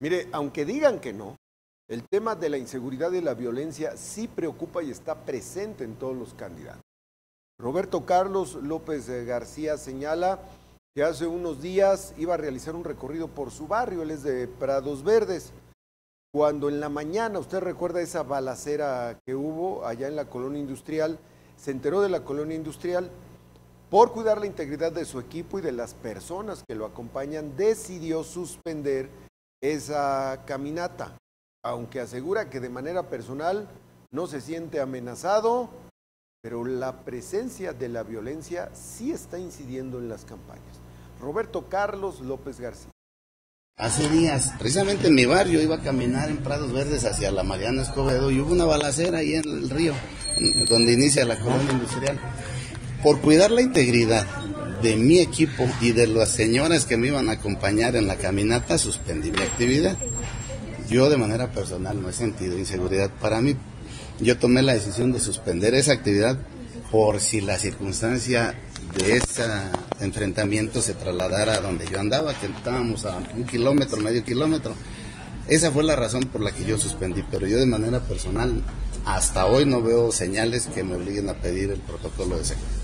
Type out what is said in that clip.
Mire, aunque digan que no, el tema de la inseguridad y la violencia sí preocupa y está presente en todos los candidatos. Roberto Carlos López García señala que hace unos días iba a realizar un recorrido por su barrio, él es de Prados Verdes, cuando en la mañana, usted recuerda esa balacera que hubo allá en la colonia industrial, se enteró de la colonia industrial, por cuidar la integridad de su equipo y de las personas que lo acompañan, decidió suspender esa caminata, aunque asegura que de manera personal no se siente amenazado, pero la presencia de la violencia sí está incidiendo en las campañas. Roberto Carlos López García. Hace días, precisamente en mi barrio, iba a caminar en Prados Verdes hacia la Mariano Escobedo y hubo una balacera ahí en el río, donde inicia la colonia industrial. Por cuidar la integridad de mi equipo y de las señoras que me iban a acompañar en la caminata, suspendí mi actividad. Yo de manera personal no he sentido inseguridad. Para mí, yo tomé la decisión de suspender esa actividad por si la circunstancia de ese enfrentamiento se trasladara a donde yo andaba, que estábamos a 1 kilómetro, medio kilómetro. Esa fue la razón por la que yo suspendí, pero yo de manera personal hasta hoy no veo señales que me obliguen a pedir el protocolo de seguridad.